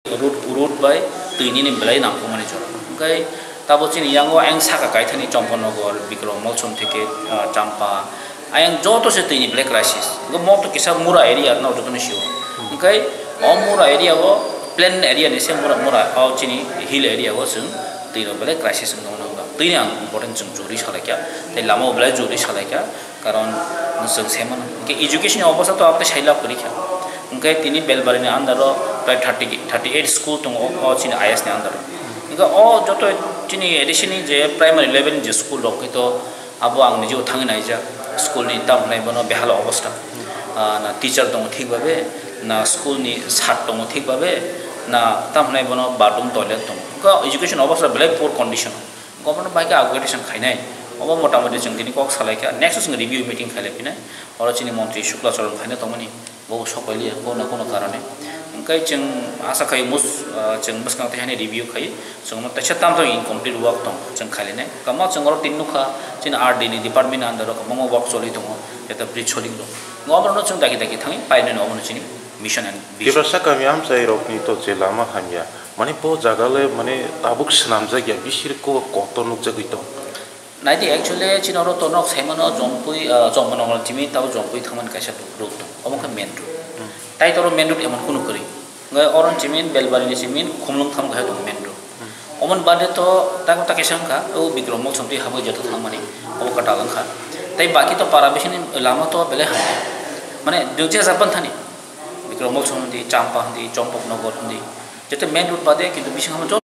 road by tini ni belai nampu mani jora kai tabo chini yango ayang saka kai thani Champanagar Bikrom Molsom theke Champa ayang joto se tini black crisis go mo to kisa mura area na joto ni sio kai mura area go plain area ni se mura au chini hill area go sung tini black crisis ngam na tini ang important chung jori sala kya te lama belai jori sala kya karon sung seman ke education obasa to apne shaila kori kya उनके तीनी बेलबारी ने अंदर प्राय 38 school तो चिनी IS ने अंदर इनका जो तो चिनी एडिशनी जे प्राइमरी लेवल जे स्कूल रोक तो अब आंग निजे उठांगे नहीं जा स्कूल नि तब नहीं बनो बेहाल अवस्था ना टीचर तो ठीक बाबे ना स्कूल नि साथ तो ठीक बाबे ना तब नहीं बनो बाथरूम टॉयलेट तो उनका एजुकेशन अवस्था black poor condition government bike upgradation खाई अब मोटामोटी जों दिनै कक सालायका नेक्स्ट जों रिव्यू मीटिंग खाले पिने और चिनी मंत्री शुक्लाचरण खाने तमनि बहु सकैली कोनो कारणे ओंखाय जों आशा खाय मुस जों बसकां थाने रिव्यू खाय जों तसे ताम तो इनकम्प्लीट वर्क दं जों खालिने कमा जों और तिनुखा चिन आरडी नि डिपार्टमेन्ट अंदर कमा वर्क चलि दं एता ब्रिज चलि दं गवर्नमेंट जों दाखि थाङै पाइने नबनो चिनि मिशन एन्ड दिबरसा कामियाम जाय रकनि तो जेलामा हामिया माने पो जागाले माने ताबुक सनाम जागिया बिसिर को कतनुक जगै दं नाइदि एक्चुअली चिनरो तो नक सेमनो जंपुई जंपनंगल जिमि ताव जंपुई थमन कायसा रुट अमख मेन रुट ताइ तरो मेन रुट एमन कुनु करी गय अरन जिमिन बेलबारी नि जिमिन खुमलुंग थम गाय दं मेन रुट अमन बादे तो ताको ताकेसंखा ओ बिक्रम मोक्समति हाबो जतो थांमानि अब कटागंखा ताइ बाकी तो पारा बेसिन लामा तो बेले हाने माने दुजे जापन थानि बिक्रम मोक्समति चांपा हंदी चंपकनगर हंदी जते मेन रुट बादे किंतु बिसिंग हम